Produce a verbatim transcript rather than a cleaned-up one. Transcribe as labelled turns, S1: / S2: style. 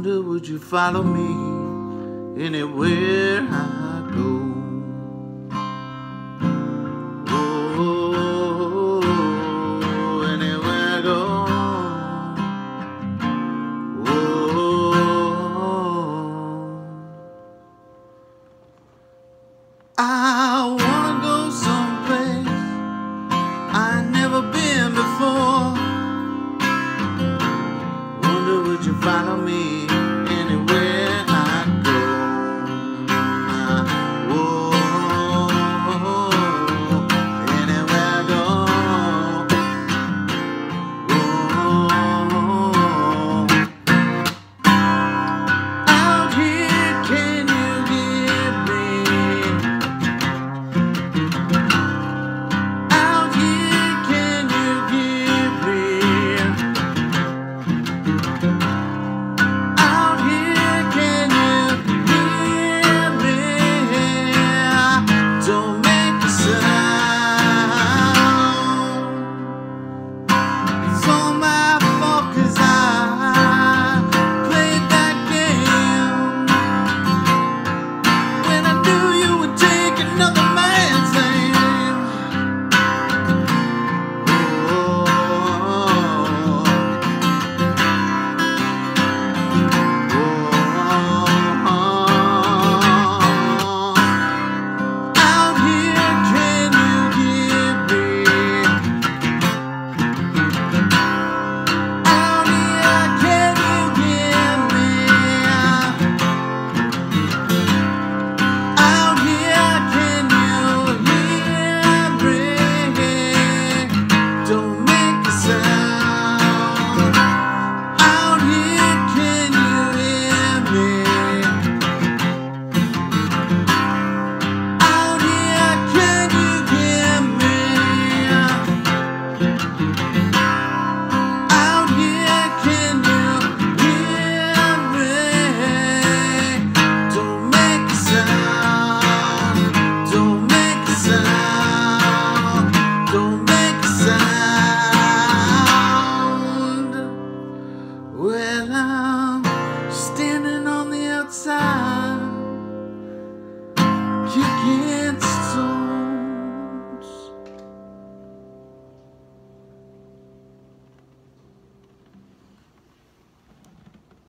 S1: Wonder would you follow me anywhere I go? Oh, anywhere I go. Oh, I wanna go someplace I ain't never been before. Wonder would you follow me anywhere I go? Whoa, anywhere I go. Whoa, out here, can you get me? Out here, can you get me? Out here, can you hear me? Don't make a sound. It's all my fault 'cause I played that game. When I knew you would take another man's name. Oh, out here, can you get me? Out here, can you get me? Out here, can you hear me? Don't make a sound. Out here, can you hear me? Out here, can you hear me? Out here, can you hear me? Don't make a sound. Don't make a sound. Don't make a sound. Well, I